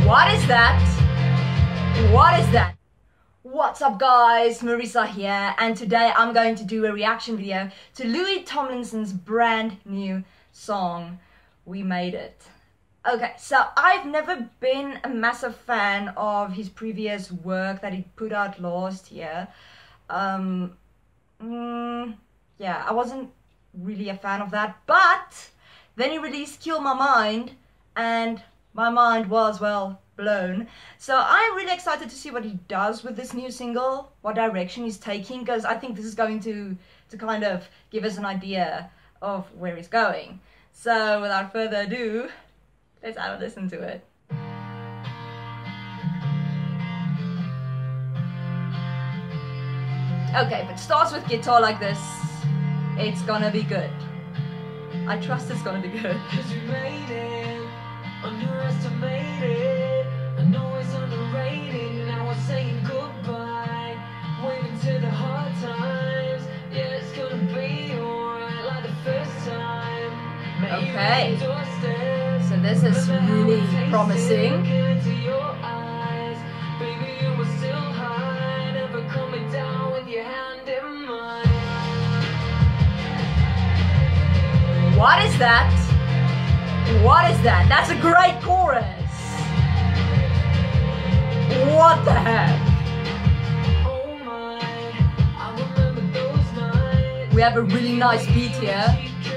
What is that? What is that? What's up guys, Marica here, and today I'm going to do a reaction video to Louis Tomlinson's brand new song, We Made It. Okay, so I've never been a massive fan of his previous work that he put out last year. Yeah, I wasn't really a fan of that, but then he released Kill My Mind, and my mind was, well, blown. So I'm really excited to see what he does with this new single, what direction he's taking, because I think this is going to kind of give us an idea of where he's going. So without further ado, let's have a listen to it. Okay, if it starts with guitar like this, it's gonna be good. I trust it's gonna be good. Underestimated, I know it's underrated. Now we're saying goodbye, waving to the hard times. Yeah, it's gonna be alright like the first time. Okay, so this is really promising. Baby, you were still high, never coming down with your hand in mine. What is that? What is that? That's a great chorus! What the heck? Oh my, I remember those nights. We have a really nice beat here.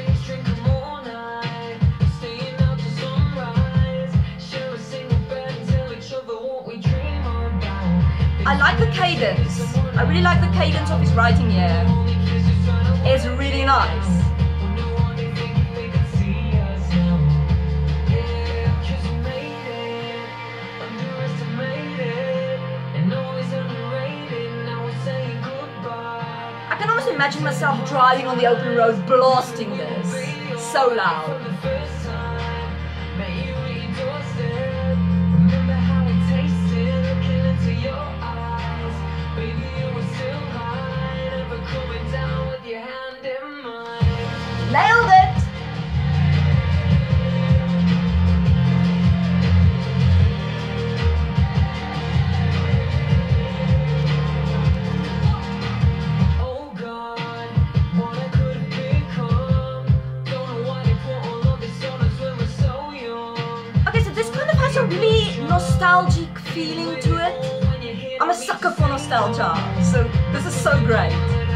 I like the cadence. I really like the cadence of his writing here. It's really nice. I can almost imagine myself driving on the open road blasting this so loud. Nailed it! Oh God, what I could have become. Don't know why they put all of this on us when we're so young. Okay, so this kind of has a really nostalgic feeling to it. I'm a sucker for nostalgia, so this is so great.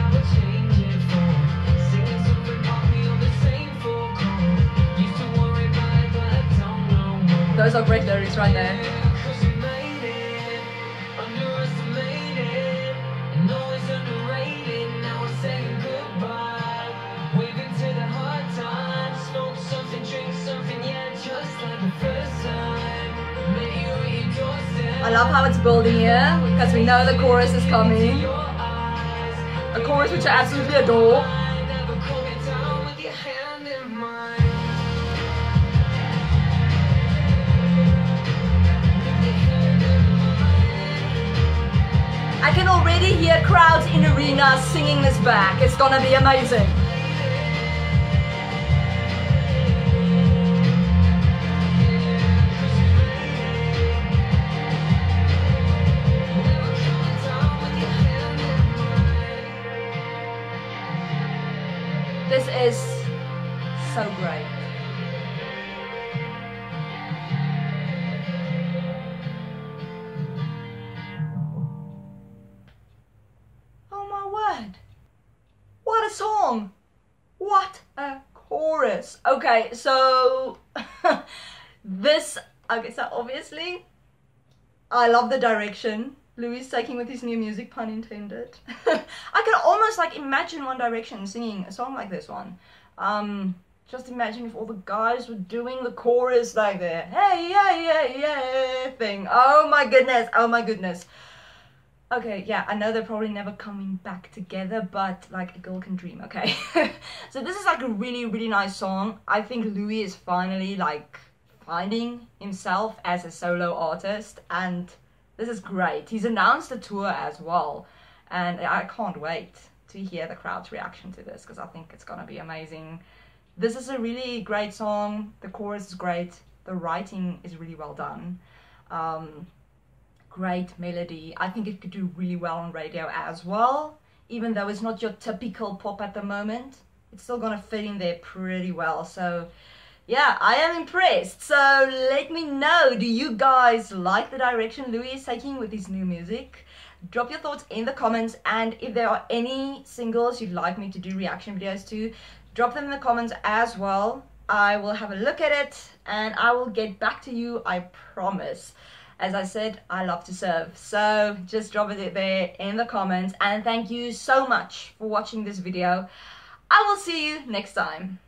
Those are great lyrics right there. I love how it's building here, because we know the chorus is coming. A chorus which I absolutely adore. I can already hear crowds in arenas singing this back. It's gonna be amazing. This is so great. Oh my word. What a song. What a chorus. Okay, so so obviously I love the direction Louis is taking with his new music, pun intended. I can almost like imagine One Direction singing a song like this one. Just imagine if all the guys were doing the chorus like the hey yeah yeah yeah thing. Oh my goodness, oh my goodness. Okay, yeah, I know they're probably never coming back together, but like a girl can dream, okay? So this is like a really, really nice song. I think Louis is finally like finding himself as a solo artist, and this is great. He's announced a tour as well, and I can't wait to hear the crowd's reaction to this, because I think it's gonna be amazing. This is a really great song. The chorus is great. The writing is really well done. Great melody. I think it could do really well on radio as well, even though it's not your typical pop at the moment. It's still gonna fit in there pretty well. So yeah, I am impressed. So let me know, do you guys like the direction Louis is taking with his new music? Drop your thoughts in the comments, and if there are any singles you'd like me to do reaction videos to, drop them in the comments as well. I will have a look at it and I will get back to you, I promise. As I said, I love to serve, so just drop it there in the comments, and thank you so much for watching this video. I will see you next time.